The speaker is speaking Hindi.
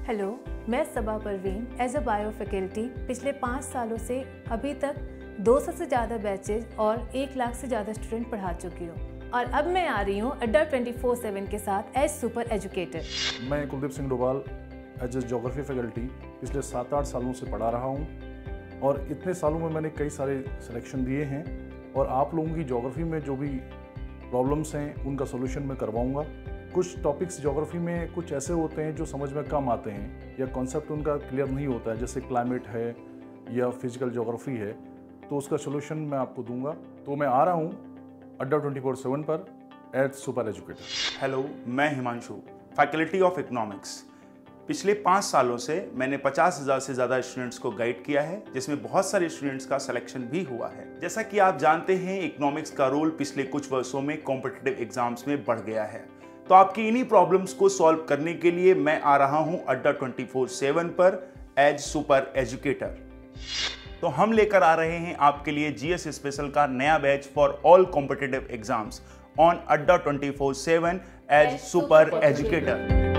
हेलो, मैं Saba Parveen as a bio faculty पिछले 5 सालों से अभी तक 200 से ज़्यादा बैचेज और 1 लाख से ज़्यादा स्टूडेंट पढ़ा चुकी हूँ और अब मैं आ रही हूँ अड्डा 24/7 के साथ एज सुपर एजुकेटर। मैं Kuldeep Singh Dobhal as a geography faculty पिछले 7-8 सालों से पढ़ा रहा हूँ और इतने सालों में मैंने कई सारे सिलेक्शन दिए हैं और आप लोगों की जोग्राफी में जो भी प्रॉब्लम्स हैं उनका सोल्यूशन मैं करवाऊँगा। कुछ टॉपिक्स ज्योग्राफी में कुछ ऐसे होते हैं जो समझ में कम आते हैं या कॉन्सेप्ट उनका क्लियर नहीं होता है, जैसे क्लाइमेट है या फिजिकल ज्योग्राफी है, तो उसका सोल्यूशन मैं आपको दूंगा। तो मैं आ रहा हूँ अड्डा 24/7 पर एज सुपर एजुकेटर। हेलो, मैं हिमांशु, फैकल्टी ऑफ इकोनॉमिक्स। पिछले 5 सालों से मैंने 50,000 से ज़्यादा स्टूडेंट्स को गाइड किया है, जिसमें बहुत सारे स्टूडेंट्स का सिलेक्शन भी हुआ है। जैसा कि आप जानते हैं, इकोनॉमिक्स का रोल पिछले कुछ वर्षों में कॉम्पिटिटिव एग्जाम्स में बढ़ गया है। तो आपकी इन्हीं प्रॉब्लम्स को सॉल्व करने के लिए मैं आ रहा हूं अड्डा 24/7 पर एज सुपर एजुकेटर। तो हम लेकर आ रहे हैं आपके लिए जीएस स्पेशल का नया batch for all competitive exams on Adda 24/7 as super educator.